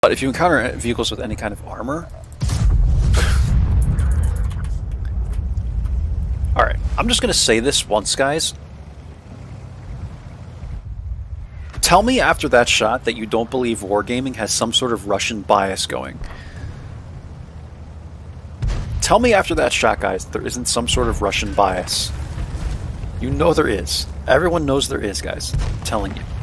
But if you encounter vehicles with any kind of armor... Alright, I'm just going to say this once, guys. Tell me after that shot that you don't believe Wargaming has some sort of Russian bias going. Tell me after that shot, guys, there isn't some sort of Russian bias. You know there is. Everyone knows there is, guys. I'm telling you.